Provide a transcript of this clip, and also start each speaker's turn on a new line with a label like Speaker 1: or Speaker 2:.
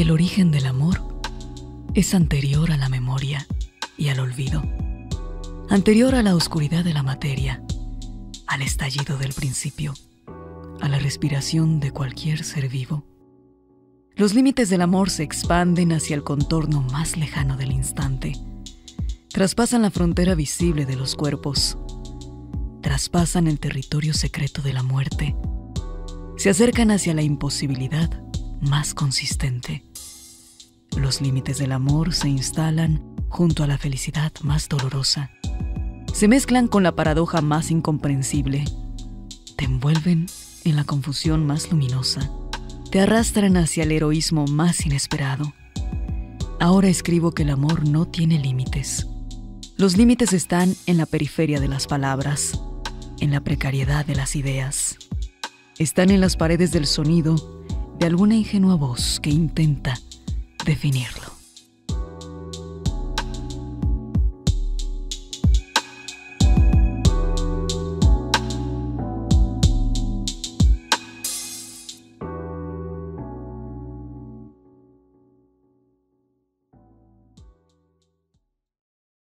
Speaker 1: El origen del amor es anterior a la memoria y al olvido, anterior a la oscuridad de la materia, al estallido del principio, a la respiración de cualquier ser vivo. Los límites del amor se expanden hacia el contorno más lejano del instante, traspasan la frontera visible de los cuerpos, traspasan el territorio secreto de la muerte, se acercan hacia la imposibilidad más consistente. Los límites del amor se instalan junto a la felicidad más dolorosa. Se mezclan con la paradoja más incomprensible. Te envuelven en la confusión más luminosa. Te arrastran hacia el heroísmo más inesperado. Ahora escribo que el amor no tiene límites. Los límites están en la periferia de las palabras, en la precariedad de las ideas. Están en las paredes del sonido de alguna ingenua voz que intenta definirlo.